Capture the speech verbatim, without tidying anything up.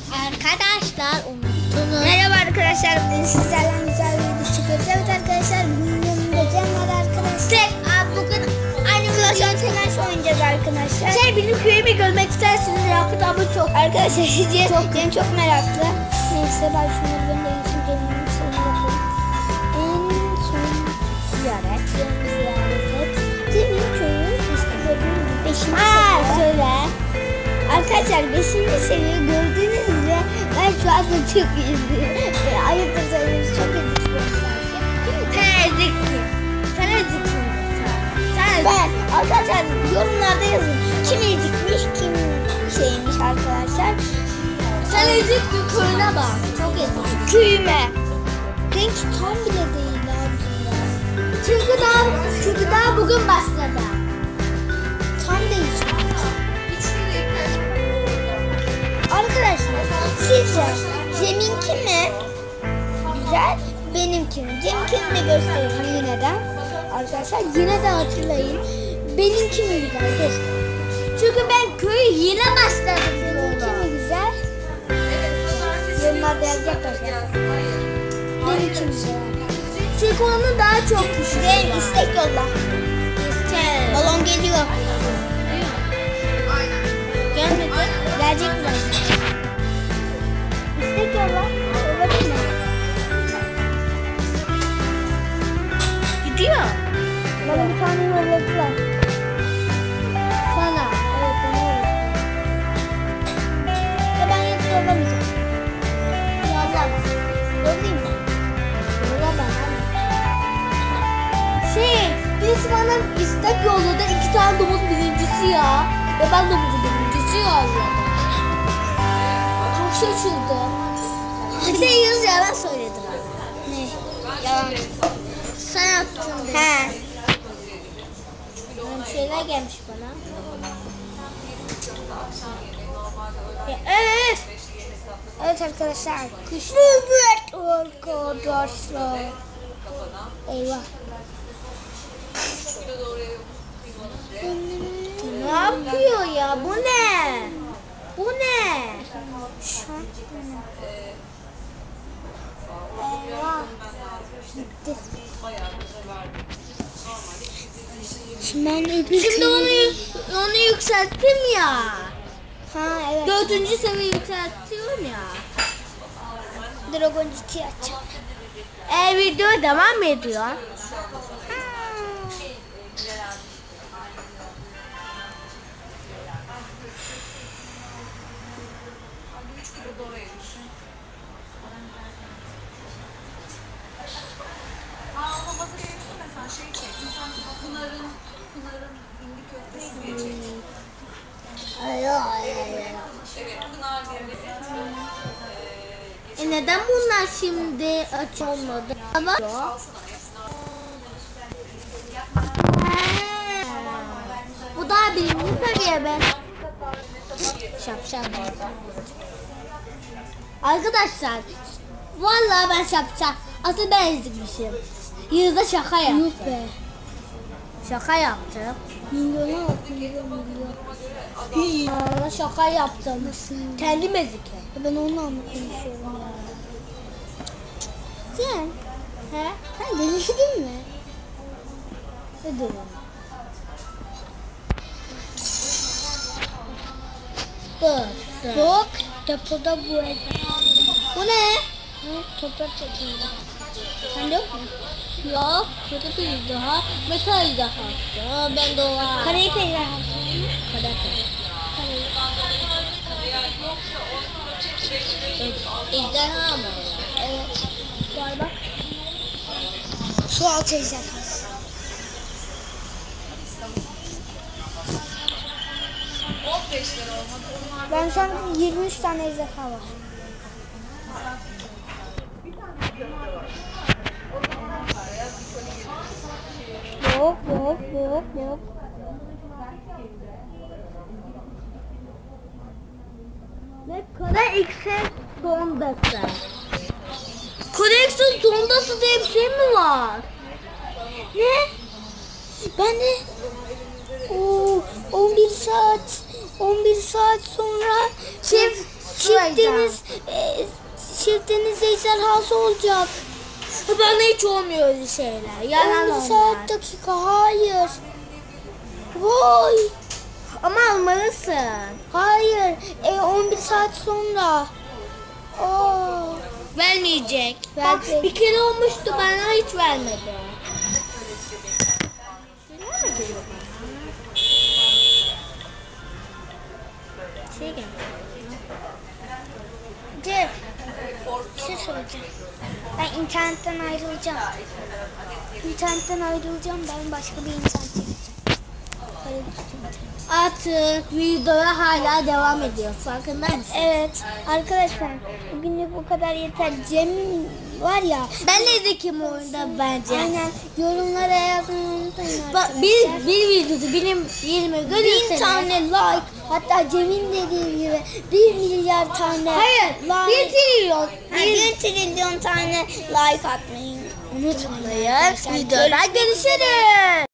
Arkadaşlar unuttunuz. Merhaba arkadaşlar, bugün sizlerle güzel bir video çekiyoruz. Evet arkadaşlar, bugün yanımda Cem var arkadaşlar. Tek abi bugün aynı Flash Telaş oynayacağız arkadaşlar. şey benim köyümü görmek istersiniz Yakut abi çok. Arkadaşlar Cem çok, Cem çok meraklı. Neyse ben şunu göndereyim. Cem'in sonuna yapalım. En son ziyaret. Ziyaret et. Cem'in köyü işte gördüğünüz gibi beşinci seviye. Söyle. Arkadaşlar beşinci seviye gördüğünüz gibi ben şu anda çok üzüldüm. Ayıptır söylüyoruz, çok üzüldüm. Sen eziksin. Sen eziksin. Sen Ben arkadaşlar yorumlarda yazın. Kim ezikmiş, kim şeymiş arkadaşlar. Sen eziksin köyüne bak. Çok ezik. Köyüme. Renk tam bile değil abicim ya. Çünkü daha çünkü daha bugün başladı. Tam değil. Arkadaşlar sizce Cem'inki mi güzel, benimki mi? Cem'inkini de göstereyim yine de. Arkadaşlar yine de hatırlayın. Benimki mi güzel? Göstereyim. Çünkü ben köyü yine başladım. Benimki mi güzel? Yorumlarda yazacaklar. Benimki mi güzel? Çünkü onu daha çok düşün. Cem istek yolla. İşte. Balon geliyor. Gelmedi. Gelecek mi? İstek yolla. Olabilir mi? Gidiyor. Bana bir tane yolladılar. Sana. Evet, bana yolladılar. Ya ben hiç yollamayacağım. Yollama. Yollayayım mı? Yolla bana. Şey, birisi bana istek yolladı. İki tane domuz birincisi ya. Ve ben domuzun birincisi yolladım. Çok şaşırdım. Bir de yüz yalan söylediler. Ne? Yalan. Sen yaptın dedi. He. Bir şeyler gelmiş bana. Ya, evet. Evet arkadaşlar. Kuş. Evet arkadaşlar. Eyvah. Ne yapıyor ya? Bu ne? Bu ne? Eyvah. Gitti. Şimdi ben öbür Şimdi onu, onu yükselttim ya. Ha evet. Dördüncü seviye yükseltiyorum ya. Dragon G T açacağım. E video devam ediyor. Ay ay ay. E neden bunlar şimdi aç olmadı? Ama bu daha birinci seviye be. Şapşal. Arkadaşlar vallahi ben şapşal. Aslında ben ezikmişim. Yüzde şaka yaptım. Yuh be. Şaka yaptım. Milyona bak, milyon milyon. Aa, şaka yaptım. Nasıl? Kendim ezik. Ben onunla mı konuşuyorum ya? Sen, He? sen delirdin mi? Ne diyorum? Dur. dur. Bak, depoda bu ev. Bu ne? Ha, toprak çekildi. Sen yok mu? Yok. Kötü bir daha. Metal daha. Ya ben de var. Kareyi peyler. Kadar. Ejderha mı? Evet. Var bak. Şu alt ejderhası. Ben şu an yirmi üç tane ejderha var. Yok yok yok yok. Ne kadar X'e sondası. Koneksiyon sondası diye bir şey mi var? Ne? Ben de Oo, on bir saat on bir saat sonra Çift çift çiftiniz, e, çiftiniz ejderhası olacak. Bana hiç olmuyor öyle şeyler. Yalan on bir onlar. saat dakika, hayır. Vay. Ama almalısın. Hayır, e, on bir saat sonra. Aa. Vermeyecek. Verecek. Bak bir kere olmuştu bana hiç vermedi. Şey gel. Cem, bir şey söyleyeceğim. Ben internetten ayrılacağım. İnternetten ayrılacağım, ben başka bir internet çekeceğim. Para düştü internet. Artık videoya hala devam ediyor. Farkında mısın? Evet, arkadaşlar bugünlük bu kadar yeter. Cem var ya, Ben de zekim oyunda bence. aynen yorumlara yazmayı unutmayın Bak arkadaşlar. bir, bir videoda benim yerime Bin görürseniz. tane like, hatta Cem'in dediği gibi bir milyar tane Hayır. like. Bir trilyon. Ha, bir trilyon tane like atmayı Unutmayın. arkadaşlar. Videoda görüşürüz.